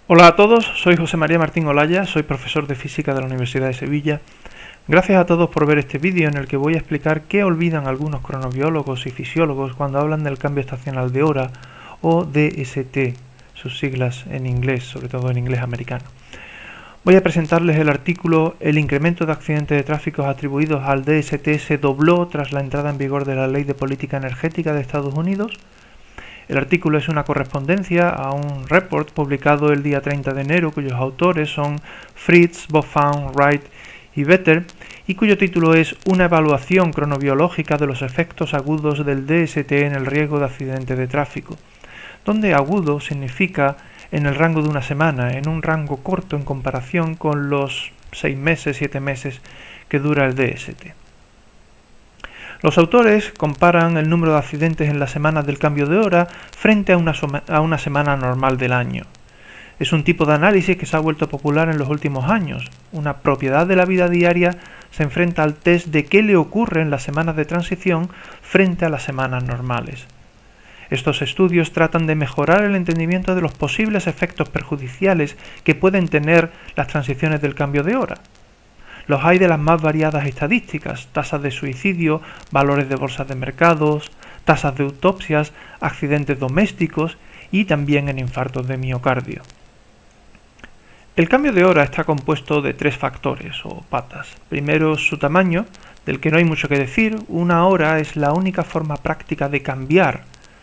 Hola a todos, soy José María Martín Olaya, soy profesor de Física de la Universidad de Sevilla. Gracias a todos por ver este vídeo en el que voy a explicar qué olvidan algunos cronobiólogos y fisiólogos cuando hablan del cambio estacional de hora o DST, sus siglas en inglés, sobre todo en inglés americano. Voy a presentarles el artículo "El incremento de accidentes de tráfico atribuidos al DST se dobló tras la entrada en vigor de la Ley de Política Energética de Estados Unidos". El artículo es una correspondencia a un report publicado el día 30 de enero, cuyos autores son Fritz, Boffin, Wright y Vetter, y cuyo título es "Una evaluación cronobiológica de los efectos agudos del DST en el riesgo de accidentes de tráfico", donde agudo significa en el rango de una semana, en un rango corto en comparación con los 6 meses, 7 meses que dura el DST. Los autores comparan el número de accidentes en las semanas del cambio de hora frente a una semana normal del año. Es un tipo de análisis que se ha vuelto popular en los últimos años. Una propiedad de la vida diaria se enfrenta al test de qué le ocurre en las semanas de transición frente a las semanas normales. Estos estudios tratan de mejorar el entendimiento de los posibles efectos perjudiciales que pueden tener las transiciones del cambio de hora. Los hay de las más variadas estadísticas: tasas de suicidio, valores de bolsas de mercados, tasas de autopsias, accidentes domésticos y también en infartos de miocardio. El cambio de hora está compuesto de 3 factores o patas. Primero, su tamaño, del que no hay mucho que decir. Una hora es la única forma práctica de cambiar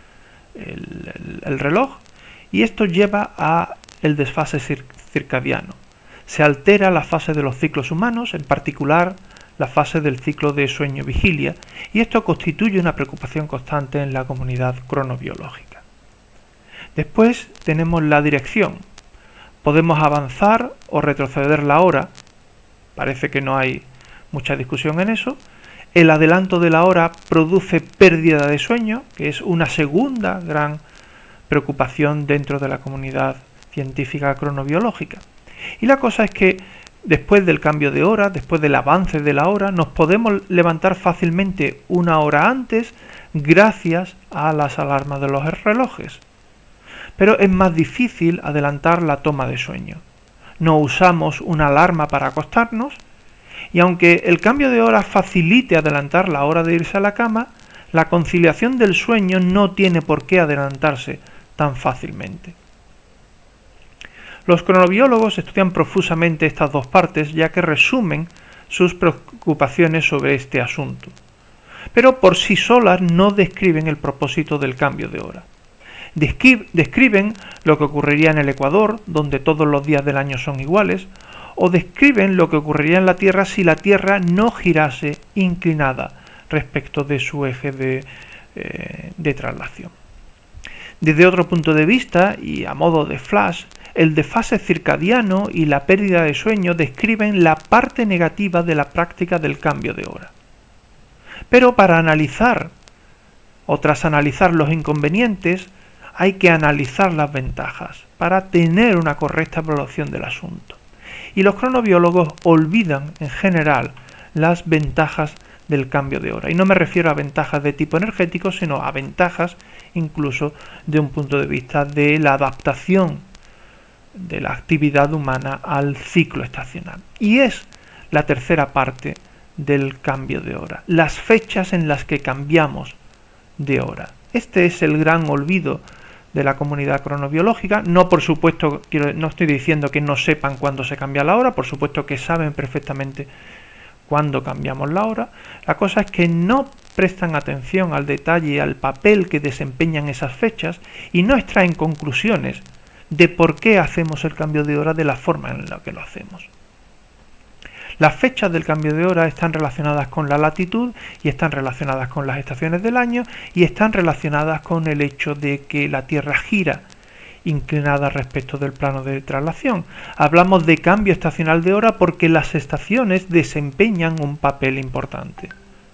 el reloj, y esto lleva a el desfase circadiano. Se altera la fase de los ciclos humanos, en particular la fase del ciclo de sueño-vigilia, y esto constituye una preocupación constante en la comunidad cronobiológica. Después tenemos la dirección. Podemos avanzar o retroceder la hora, parece que no hay mucha discusión en eso. El adelanto de la hora produce pérdida de sueño, que es una segunda gran preocupación dentro de la comunidad científica cronobiológica. Y la cosa es que después del cambio de hora, después del avance de la hora, nos podemos levantar fácilmente una hora antes gracias a las alarmas de los relojes. Pero es más difícil adelantar la toma de sueño. No usamos una alarma para acostarnos, y aunque el cambio de hora facilite adelantar la hora de irse a la cama, la conciliación del sueño no tiene por qué adelantarse tan fácilmente. Los cronobiólogos estudian profusamente estas dos partes, ya que resumen sus preocupaciones sobre este asunto. Pero por sí solas no describen el propósito del cambio de hora. Describen lo que ocurriría en el Ecuador, donde todos los días del año son iguales, o describen lo que ocurriría en la Tierra si la Tierra no girase inclinada respecto de su eje de traslación. Desde otro punto de vista, y a modo de flash, el desfase circadiano y la pérdida de sueño describen la parte negativa de la práctica del cambio de hora. Pero para analizar, o tras analizar los inconvenientes, hay que analizar las ventajas para tener una correcta evaluación del asunto. Y los cronobiólogos olvidan en general las ventajas del cambio de hora. Y no me refiero a ventajas de tipo energético, sino a ventajas incluso de un punto de vista de la adaptación de la actividad humana al ciclo estacional. Y es la tercera parte del cambio de hora: las fechas en las que cambiamos de hora. Este es el gran olvido de la comunidad cronobiológica. No, por supuesto, no estoy diciendo que no sepan cuándo se cambia la hora, por supuesto que saben perfectamente cuándo cambiamos la hora. La cosa es que no prestan atención al detalle y al papel que desempeñan esas fechas y no extraen conclusiones de por qué hacemos el cambio de hora de la forma en la que lo hacemos. Las fechas del cambio de hora están relacionadas con la latitud y están relacionadas con las estaciones del año y están relacionadas con el hecho de que la Tierra gira inclinada respecto del plano de traslación. Hablamos de cambio estacional de hora porque las estaciones desempeñan un papel importante.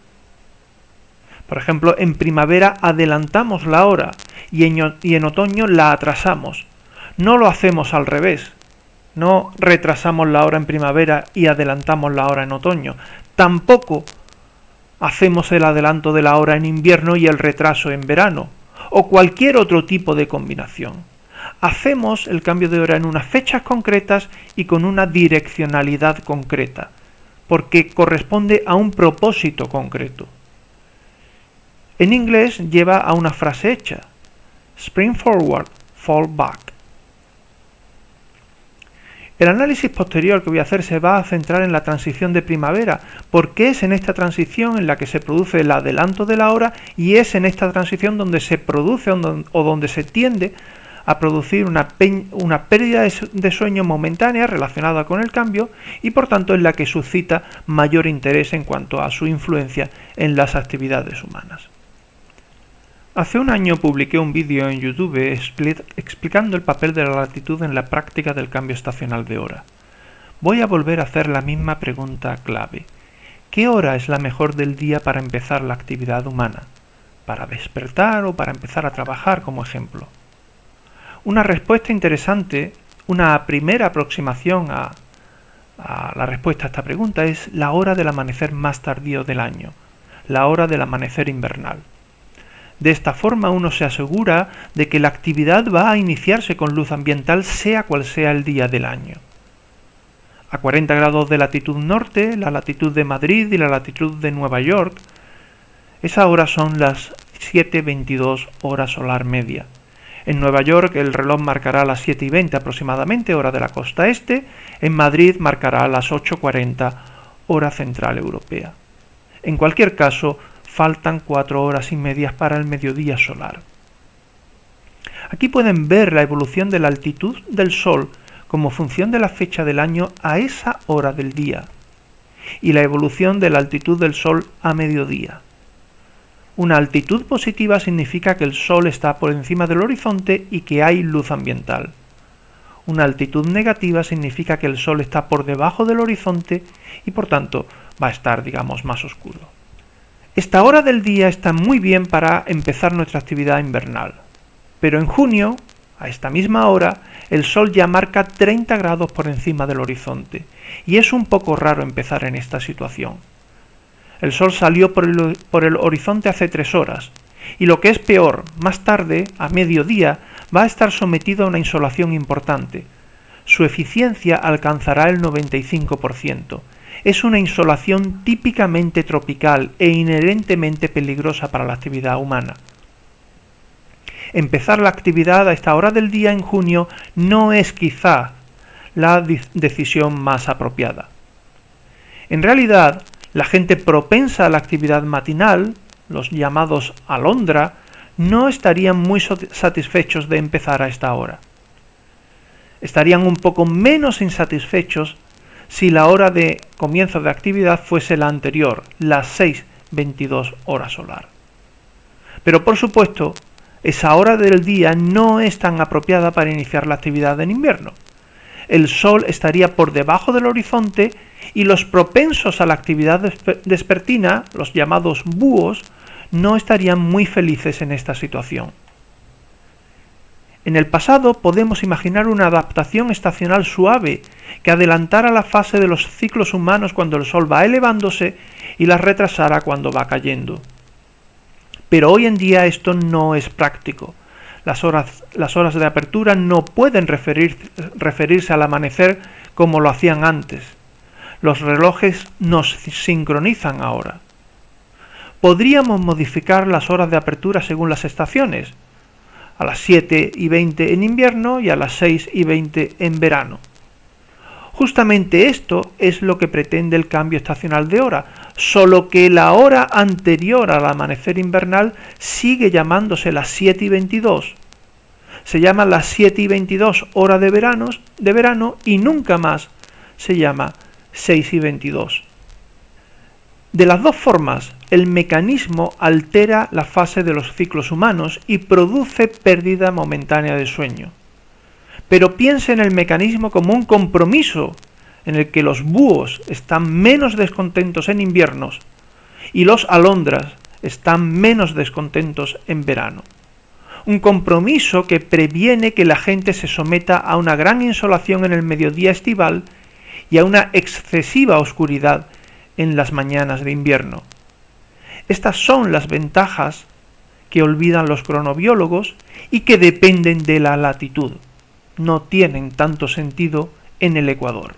Por ejemplo, en primavera adelantamos la hora y en otoño la atrasamos. No lo hacemos al revés. No retrasamos la hora en primavera y adelantamos la hora en otoño. Tampoco hacemos el adelanto de la hora en invierno y el retraso en verano, o cualquier otro tipo de combinación. hacemos el cambio de hora en unas fechas concretas y con una direccionalidad concreta, porque corresponde a un propósito concreto. En inglés lleva a una frase hecha: Spring forward, fall back. El análisis posterior que voy a hacer se va a centrar en la transición de primavera, porque es en esta transición en la que se produce el adelanto de la hora y es en esta transición donde se produce o donde se tiende a producir una pérdida de sueño momentánea relacionada con el cambio y por tanto es la que suscita mayor interés en cuanto a su influencia en las actividades humanas. Hace un año publiqué un vídeo en YouTube explicando el papel de la latitud en la práctica del cambio estacional de hora. Voy a volver a hacer la misma pregunta clave. ¿Qué hora es la mejor del día para empezar la actividad humana? ¿Para despertar o para empezar a trabajar, como ejemplo? Una respuesta interesante, una primera aproximación a la respuesta a esta pregunta es la hora del amanecer más tardío del año, la hora del amanecer invernal. De esta forma uno se asegura de que la actividad va a iniciarse con luz ambiental sea cual sea el día del año. A 40 grados de latitud norte, la latitud de Madrid y la latitud de Nueva York, esa hora son las 7:22 hora solar media. En Nueva York el reloj marcará las 7:20 aproximadamente, hora de la costa este. En Madrid marcará las 8:40, hora central europea. En cualquier caso, faltan 4 horas y media para el mediodía solar. Aquí pueden ver la evolución de la altitud del Sol como función de la fecha del año a esa hora del día y la evolución de la altitud del Sol a mediodía. Una altitud positiva significa que el Sol está por encima del horizonte y que hay luz ambiental. Una altitud negativa significa que el Sol está por debajo del horizonte y por tanto va a estar, digamos, más oscuro. Esta hora del día está muy bien para empezar nuestra actividad invernal, pero en junio, a esta misma hora, el Sol ya marca 30 grados por encima del horizonte y es un poco raro empezar en esta situación. El Sol salió por el horizonte hace 3 horas y lo que es peor, más tarde, a mediodía, va a estar sometido a una insolación importante. Su eficiencia alcanzará el 95%. Es una insolación típicamente tropical e inherentemente peligrosa para la actividad humana. Empezar la actividad a esta hora del día en junio no es quizá la decisión más apropiada. En realidad, la gente propensa a la actividad matinal, los llamados alondra, no estarían muy satisfechos de empezar a esta hora. Estarían un poco menos insatisfechos si la hora de comienzo de actividad fuese la anterior, las 6:22 hora solar. Pero por supuesto, esa hora del día no es tan apropiada para iniciar la actividad en invierno. El Sol estaría por debajo del horizonte y los propensos a la actividad vespertina, los llamados búhos, no estarían muy felices en esta situación. En el pasado podemos imaginar una adaptación estacional suave que adelantara la fase de los ciclos humanos cuando el Sol va elevándose y la retrasara cuando va cayendo. Pero hoy en día esto no es práctico. Las horas de apertura no pueden referirse al amanecer como lo hacían antes. Los relojes nos sincronizan ahora. Podríamos modificar las horas de apertura según las estaciones, a las 7:20 en invierno y a las 6:20 en verano. Justamente esto es lo que pretende el cambio estacional de hora, solo que la hora anterior al amanecer invernal sigue llamándose las 7:22. Se llama las 7:22 hora de verano y nunca más se llama 6:22. De las dos formas, el mecanismo altera la fase de los ciclos humanos y produce pérdida momentánea de sueño. Pero piense en el mecanismo como un compromiso en el que los búhos están menos descontentos en inviernos y los alondras están menos descontentos en verano. Un compromiso que previene que la gente se someta a una gran insolación en el mediodía estival y a una excesiva oscuridad en las mañanas de invierno. Estas son las ventajas que olvidan los cronobiólogos y que dependen de la latitud. no tienen tanto sentido en el ecuador.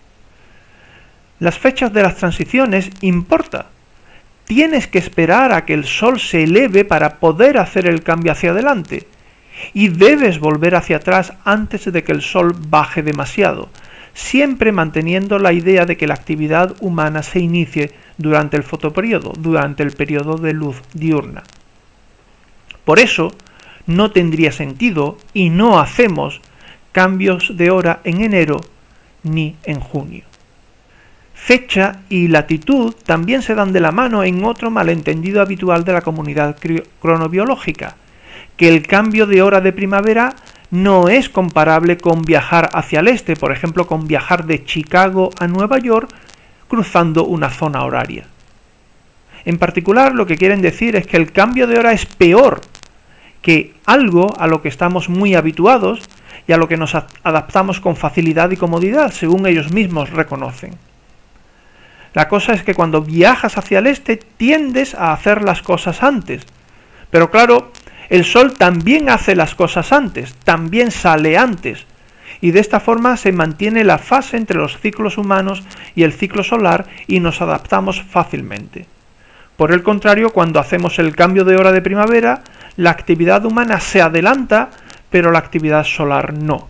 Las fechas de las transiciones importa. Tienes que esperar a que el sol se eleve para poder hacer el cambio hacia adelante. Y debes volver hacia atrás antes de que el sol baje demasiado, siempre manteniendo la idea de que la actividad humana se inicie durante el fotoperíodo, durante el periodo de luz diurna. Por eso, no tendría sentido y no hacemos cambios de hora en enero ni en junio. Fecha y latitud también se dan de la mano en otro malentendido habitual de la comunidad cronobiológica, que el cambio de hora de primavera no es comparable con viajar hacia el este, por ejemplo, con viajar de Chicago a Nueva York cruzando una zona horaria. En particular, lo que quieren decir es que el cambio de hora es peor que algo a lo que estamos muy habituados y a lo que nos adaptamos con facilidad y comodidad, según ellos mismos reconocen. La cosa es que cuando viajas hacia el este tiendes a hacer las cosas antes, pero claro, el sol también hace las cosas antes, también sale antes, y de esta forma se mantiene la fase entre los ciclos humanos y el ciclo solar y nos adaptamos fácilmente. Por el contrario, cuando hacemos el cambio de hora de primavera, la actividad humana se adelanta, pero la actividad solar no.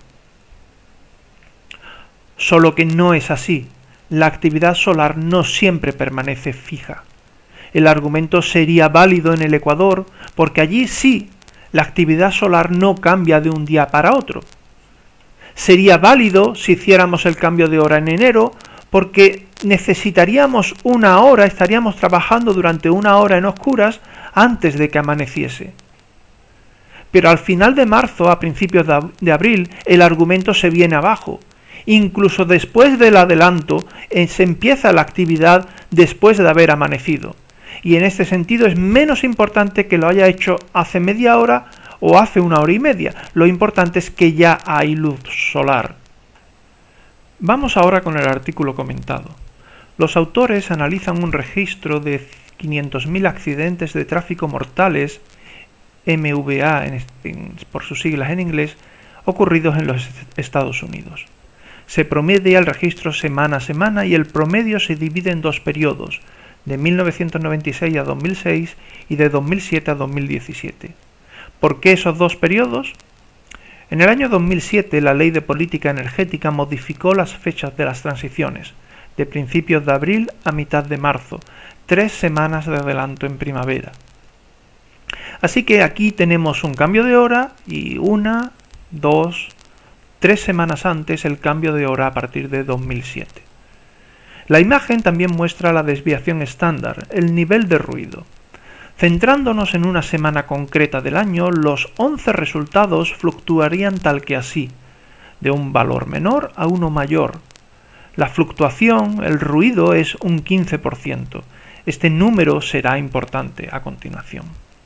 Solo que no es así. La actividad solar no siempre permanece fija. El argumento sería válido en el Ecuador, porque allí sí, la actividad solar no cambia de un día para otro. Sería válido si hiciéramos el cambio de hora en enero, porque necesitaríamos una hora, estaríamos trabajando durante una hora en oscuras antes de que amaneciese. Pero al final de marzo, a principios de abril, el argumento se viene abajo. Incluso después del adelanto, se empieza la actividad después de haber amanecido. Y en este sentido es menos importante que lo haya hecho hace media hora o hace una hora y media. Lo importante es que ya hay luz solar. Vamos ahora con el artículo comentado. Los autores analizan un registro de 500.000 accidentes de tráfico mortales, MVA por sus siglas en inglés, ocurridos en los Estados Unidos. Se promedia el registro semana a semana y el promedio se divide en dos periodos, de 1996 a 2006 y de 2007 a 2017. ¿Por qué esos dos periodos? En el año 2007 la Ley de Política Energética modificó las fechas de las transiciones, de principios de abril a mitad de marzo, 3 semanas de adelanto en primavera. Así que aquí tenemos un cambio de hora y 1, 2, 3 semanas antes el cambio de hora a partir de 2007. La imagen también muestra la desviación estándar, el nivel de ruido. Centrándonos en una semana concreta del año, los 11 resultados fluctuarían tal que así, de un valor menor a uno mayor. La fluctuación, el ruido, es un 15%. Este número será importante a continuación.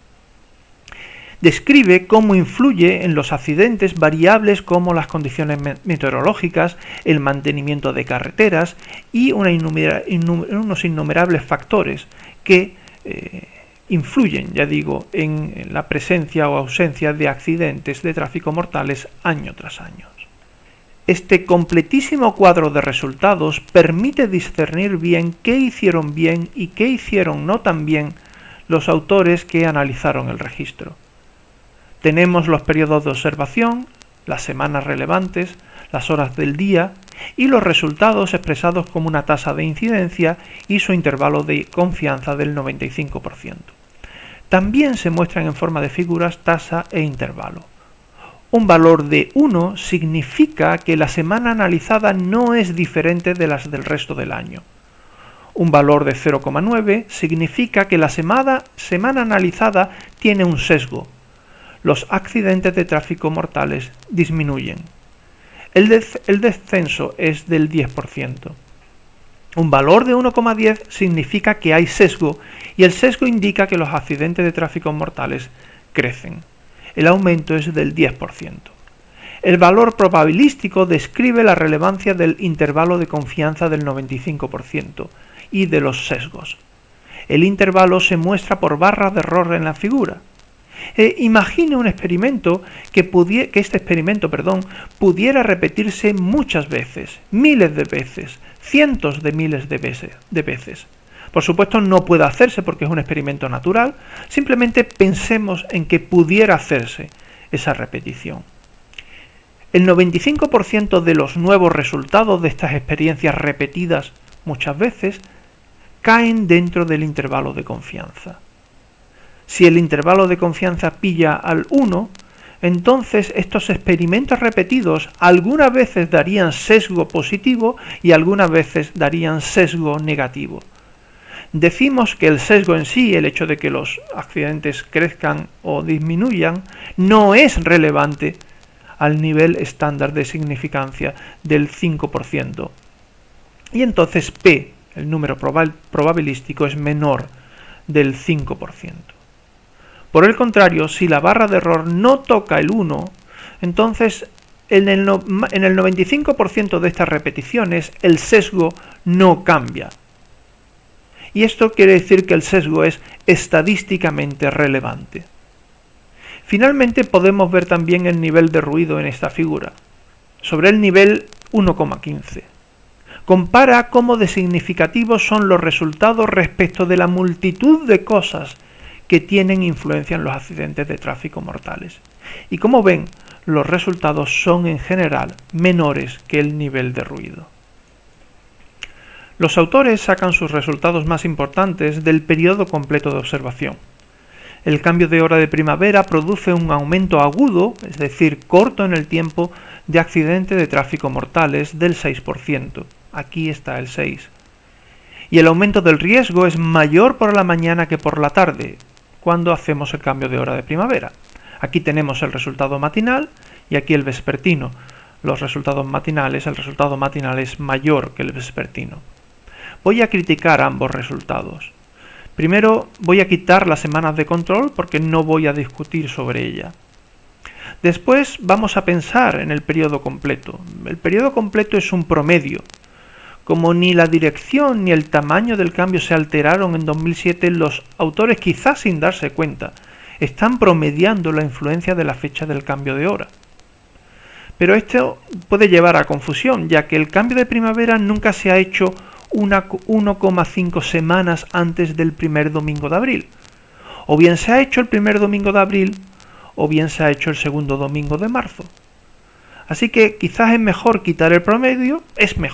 Describe cómo influye en los accidentes variables como las condiciones meteorológicas, el mantenimiento de carreteras y unos innumerables factores que influyen, ya digo, en la presencia o ausencia de accidentes de tráfico mortales año tras año. Este completísimo cuadro de resultados permite discernir bien qué hicieron bien y qué hicieron no tan bien los autores que analizaron el registro. Tenemos los periodos de observación, las semanas relevantes, las horas del día y los resultados expresados como una tasa de incidencia y su intervalo de confianza del 95%. También se muestran en forma de figuras tasa e intervalo. Un valor de 1 significa que la semana analizada no es diferente de las del resto del año. Un valor de 0,9 significa que la semana analizada tiene un sesgo. Los accidentes de tráfico mortales disminuyen. El descenso es del 10%. Un valor de 1,10 significa que hay sesgo y el sesgo indica que los accidentes de tráfico mortales crecen. El aumento es del 10%. El valor probabilístico describe la relevancia del intervalo de confianza del 95% y de los sesgos. El intervalo se muestra por barras de error en la figura. Imagine un experimento que este experimento, pudiera repetirse muchas veces, miles de veces, cientos de miles de veces. Por supuesto no puede hacerse porque es un experimento natural, simplemente pensemos en que pudiera hacerse esa repetición. El 95% de los nuevos resultados de estas experiencias repetidas muchas veces caen dentro del intervalo de confianza. Si el intervalo de confianza pilla al 1, entonces estos experimentos repetidos algunas veces darían sesgo positivo y algunas veces darían sesgo negativo. Decimos que el sesgo en sí, el hecho de que los accidentes crezcan o disminuyan, no es relevante al nivel estándar de significancia del 5%. Y entonces P, el número probabilístico, es menor del 5%. Por el contrario, si la barra de error no toca el 1, entonces en el 95% de estas repeticiones el sesgo no cambia. Y esto quiere decir que el sesgo es estadísticamente relevante. Finalmente podemos ver también el nivel de ruido en esta figura, sobre el nivel 1,15. Compara cómo de significativos son los resultados respecto de la multitud de cosas que tienen influencia en los accidentes de tráfico mortales. Y como ven, los resultados son en general menores que el nivel de ruido. Los autores sacan sus resultados más importantes del periodo completo de observación. El cambio de hora de primavera produce un aumento agudo, es decir, corto en el tiempo, de accidentes de tráfico mortales del 6%. Aquí está el 6. Y el aumento del riesgo es mayor por la mañana que por la tarde, cuando hacemos el cambio de hora de primavera. Aquí tenemos el resultado matinal y aquí el vespertino. Los resultados matinales, el resultado matinal es mayor que el vespertino. Voy a criticar ambos resultados. Primero voy a quitar las semanas de control porque no voy a discutir sobre ella. Después vamos a pensar en el periodo completo. El periodo completo es un promedio. Como ni la dirección ni el tamaño del cambio se alteraron en 2007, los autores, quizás sin darse cuenta, están promediando la influencia de la fecha del cambio de hora. Pero esto puede llevar a confusión, ya que el cambio de primavera nunca se ha hecho 1,5 semanas antes del primer domingo de abril. O bien se ha hecho el primer domingo de abril, o bien se ha hecho el segundo domingo de marzo. Así que quizás es mejor quitar el promedio,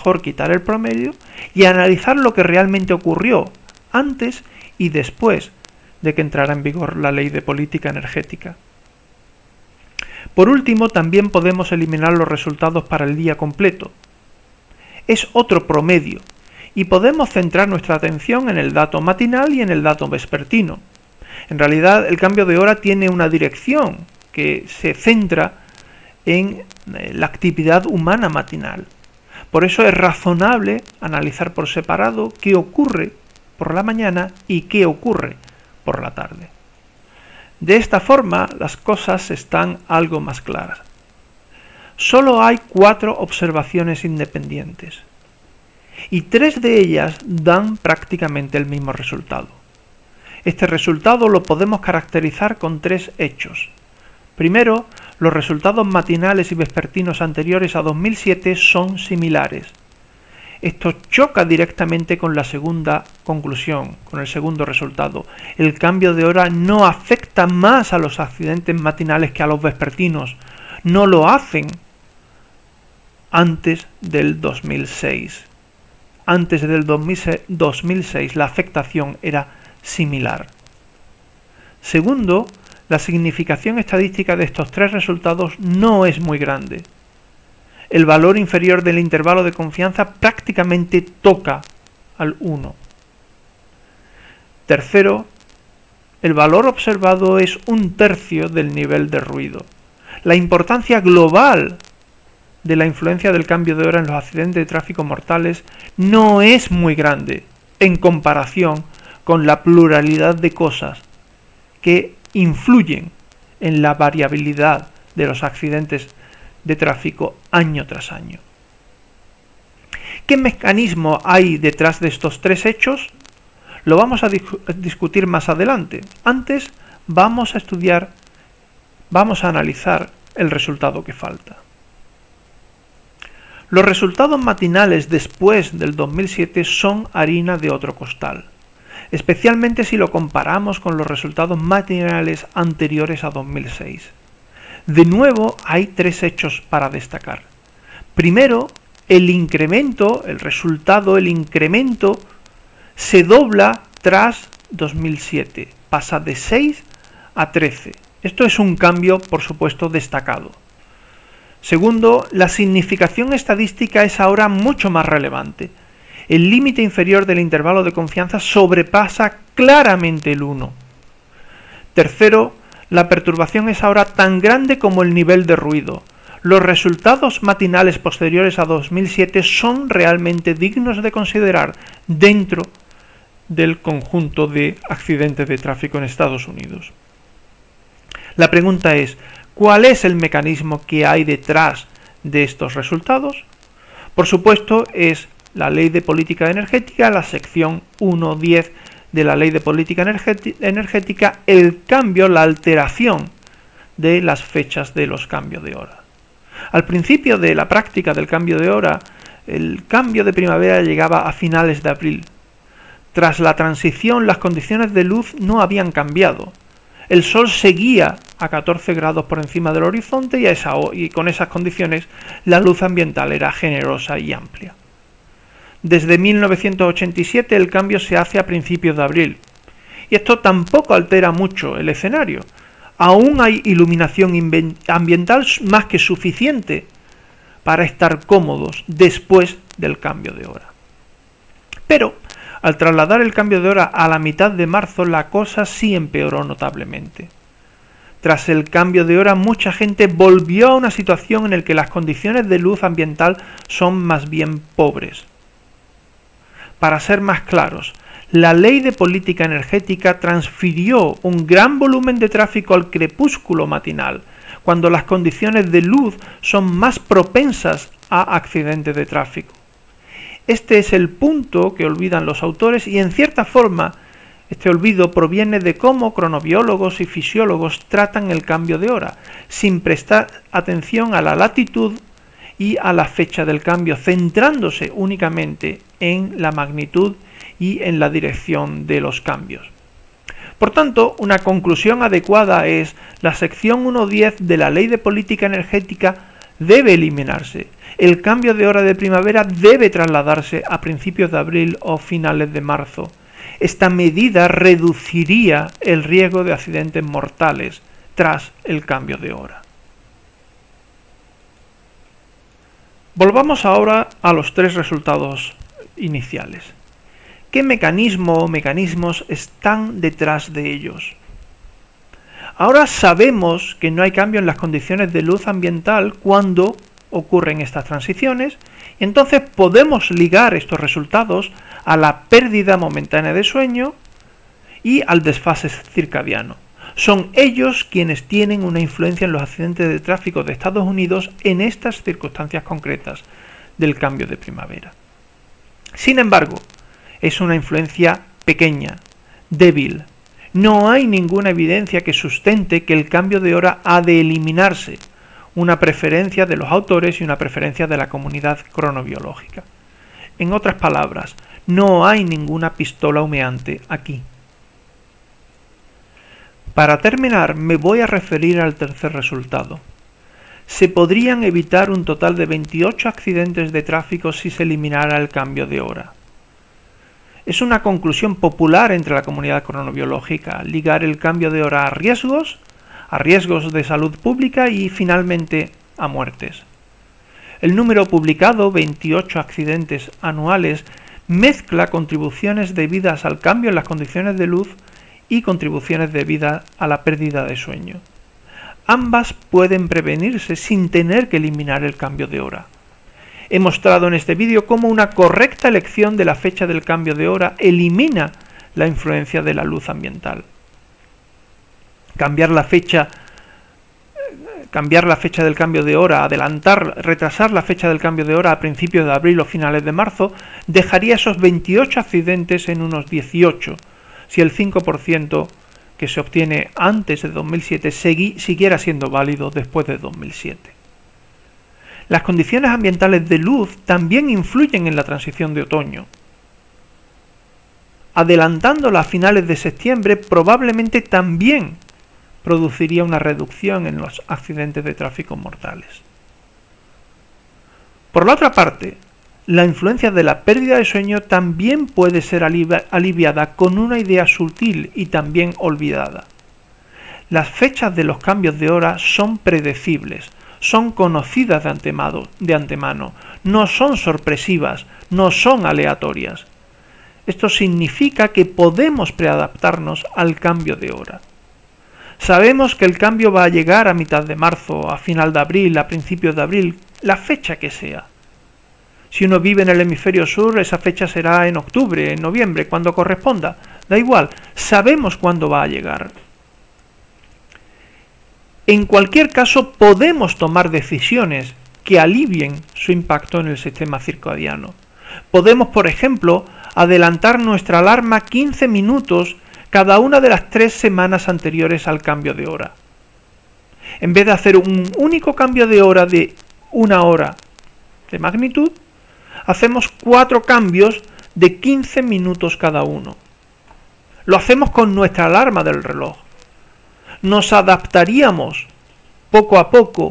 y analizar lo que realmente ocurrió antes y después de que entrara en vigor la ley de política energética. Por último, también podemos eliminar los resultados para el día completo. Es otro promedio, y podemos centrar nuestra atención en el dato matinal y en el dato vespertino. En realidad, el cambio de hora tiene una dirección que se centra en la actividad humana matinal. Por eso es razonable analizar por separado qué ocurre por la mañana y qué ocurre por la tarde. De esta forma, las cosas están algo más claras. Solo hay 4 observaciones independientes, y 3 de ellas dan prácticamente el mismo resultado. Este resultado lo podemos caracterizar con 3 hechos. Primero, los resultados matinales y vespertinos anteriores a 2007 son similares. Esto choca directamente con la segunda conclusión, con el segundo resultado. El cambio de hora no afecta más a los accidentes matinales que a los vespertinos. No lo hacen antes del 2006. Antes del 2006 la afectación era similar. Segundo, la significación estadística de estos 3 resultados no es muy grande. El valor inferior del intervalo de confianza prácticamente toca al 1. Tercero, el valor observado es 1/3 del nivel de ruido. La importancia global de la influencia del cambio de hora en los accidentes de tráfico mortales no es muy grande en comparación con la pluralidad de cosas que influyen en la variabilidad de los accidentes de tráfico año tras año. ¿Qué mecanismo hay detrás de estos 3 hechos? Lo vamos a discutir más adelante. Antes vamos a estudiar vamos a analizar el resultado que falta. Los resultados matinales después del 2007 son harina de otro costal, especialmente si lo comparamos con los resultados matinales anteriores a 2006. De nuevo, hay tres hechos para destacar. Primero, el incremento se dobla tras 2007, pasa de 6 a 13. Esto es un cambio, por supuesto, destacado. Segundo, la significación estadística es ahora mucho más relevante. El límite inferior del intervalo de confianza sobrepasa claramente el 1. Tercero, la perturbación es ahora tan grande como el nivel de ruido. Los resultados matinales posteriores a 2007 son realmente dignos de considerar dentro del conjunto de accidentes de tráfico en Estados Unidos. La pregunta es, ¿cuál es el mecanismo que hay detrás de estos resultados? Por supuesto, es la Ley de Política Energética, la sección 1.10 de la Ley de Política Energética, el cambio, la alteración de las fechas de los cambios de hora. Al principio de la práctica del cambio de hora, el cambio de primavera llegaba a finales de abril. Tras la transición, las condiciones de luz no habían cambiado. El sol seguía a 14 grados por encima del horizonte y con esas condiciones la luz ambiental era generosa y amplia. Desde 1987 el cambio se hace a principios de abril. Y esto tampoco altera mucho el escenario. Aún hay iluminación ambiental más que suficiente para estar cómodos después del cambio de hora. Pero al trasladar el cambio de hora a la mitad de marzo, la cosa sí empeoró notablemente. Tras el cambio de hora, mucha gente volvió a una situación en la que las condiciones de luz ambiental son más bien pobres. Para ser más claros, la Ley de Política Energética transfirió un gran volumen de tráfico al crepúsculo matinal, cuando las condiciones de luz son más propensas a accidentes de tráfico. Este es el punto que olvidan los autores y, en cierta forma, este olvido proviene de cómo cronobiólogos y fisiólogos tratan el cambio de hora, sin prestar atención a la latitud y a la fecha del cambio, centrándose únicamente en la magnitud y en la dirección de los cambios. Por tanto, una conclusión adecuada es: la sección 1.10 de la Ley de Política Energética debe eliminarse. El cambio de hora de primavera debe trasladarse a principios de abril o finales de marzo. Esta medida reduciría el riesgo de accidentes mortales tras el cambio de hora. Volvamos ahora a los tres resultados iniciales. ¿Qué mecanismo o mecanismos están detrás de ellos? Ahora sabemos que no hay cambio en las condiciones de luz ambiental cuando ocurren estas transiciones, y entonces podemos ligar estos resultados a la pérdida momentánea de sueño y al desfase circadiano. Son ellos quienes tienen una influencia en los accidentes de tráfico de Estados Unidos en estas circunstancias concretas del cambio de primavera. Sin embargo, es una influencia pequeña, débil. No hay ninguna evidencia que sustente que el cambio de hora ha de eliminarse, una preferencia de los autores y una preferencia de la comunidad cronobiológica. En otras palabras, no hay ninguna pistola humeante aquí. Para terminar, me voy a referir al tercer resultado. Se podrían evitar un total de 28 accidentes de tráfico si se eliminara el cambio de hora. Es una conclusión popular entre la comunidad cronobiológica, ligar el cambio de hora a riesgos de salud pública y finalmente a muertes. El número publicado, 28 accidentes anuales, mezcla contribuciones debidas al cambio en las condiciones de luz y contribuciones debidas a la pérdida de sueño. Ambas pueden prevenirse sin tener que eliminar el cambio de hora. He mostrado en este vídeo cómo una correcta elección de la fecha del cambio de hora elimina la influencia de la luz ambiental. Cambiar la fecha del cambio de hora, retrasar la fecha del cambio de hora a principios de abril o finales de marzo, dejaría esos 28 accidentes en unos 18, si el 5% que se obtiene antes de 2007 siguiera siendo válido después de 2007. Las condiciones ambientales de luz también influyen en la transición de otoño. Adelantándola a finales de septiembre probablemente también produciría una reducción en los accidentes de tráfico mortales. Por la otra parte, la influencia de la pérdida de sueño también puede ser aliviada con una idea sutil y también olvidada. Las fechas de los cambios de hora son predecibles, son conocidas de antemano, no son sorpresivas, no son aleatorias. Esto significa que podemos preadaptarnos al cambio de hora. Sabemos que el cambio va a llegar a mitad de marzo, a final de abril, a principios de abril, la fecha que sea. Si uno vive en el hemisferio sur, esa fecha será en octubre, en noviembre, cuando corresponda. Da igual, sabemos cuándo va a llegar. En cualquier caso, podemos tomar decisiones que alivien su impacto en el sistema circadiano. Podemos, por ejemplo, adelantar nuestra alarma 15 minutos cada una de las 3 semanas anteriores al cambio de hora. En vez de hacer un único cambio de hora de 1 hora de magnitud, hacemos 4 cambios de 15 minutos cada uno. Lo hacemos con nuestra alarma del reloj. Nos adaptaríamos poco a poco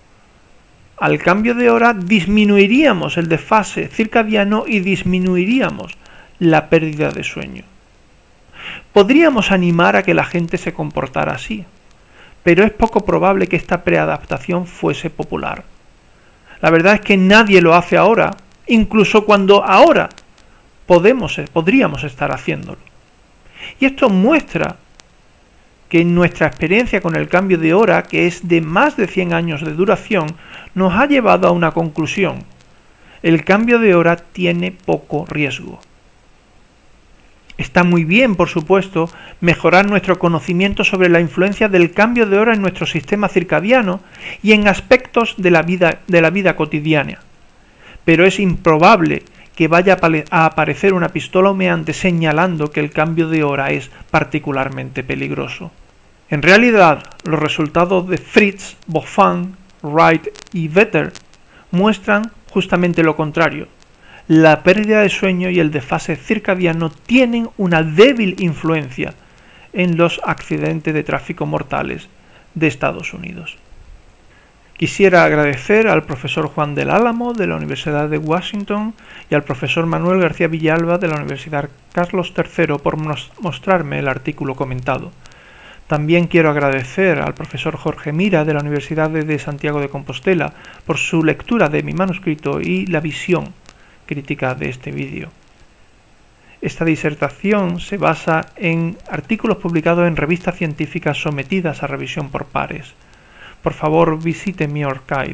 al cambio de hora, disminuiríamos el desfase circadiano y disminuiríamos la pérdida de sueño. Podríamos animar a que la gente se comportara así, pero es poco probable que esta preadaptación fuese popular. La verdad es que nadie lo hace ahora, incluso cuando ahora podríamos estar haciéndolo. Y esto muestra que nuestra experiencia con el cambio de hora, que es de más de 100 años de duración, nos ha llevado a una conclusión. El cambio de hora tiene poco riesgo. Está muy bien, por supuesto, mejorar nuestro conocimiento sobre la influencia del cambio de hora en nuestro sistema circadiano y en aspectos de la vida cotidiana. Pero es improbable que vaya a aparecer una pistola humeante señalando que el cambio de hora es particularmente peligroso. En realidad, los resultados de Fritz, Boffin, Wright y Vetter muestran justamente lo contrario. La pérdida de sueño y el desfase circadiano tienen una débil influencia en los accidentes de tráfico mortales de Estados Unidos. Quisiera agradecer al profesor Juan del Álamo de la Universidad de Washington y al profesor Manuel García Villalba de la Universidad Carlos III por mostrarme el artículo comentado. También quiero agradecer al profesor Jorge Mira de la Universidad de Santiago de Compostela por su lectura de mi manuscrito y la visión crítica de este vídeo. Esta disertación se basa en artículos publicados en revistas científicas sometidas a revisión por pares. Por favor, visite mi archive.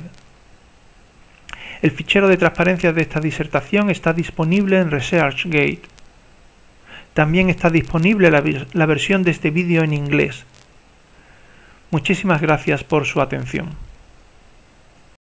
El fichero de transparencia de esta disertación está disponible en ResearchGate. También está disponible la versión de este vídeo en inglés. Muchísimas gracias por su atención.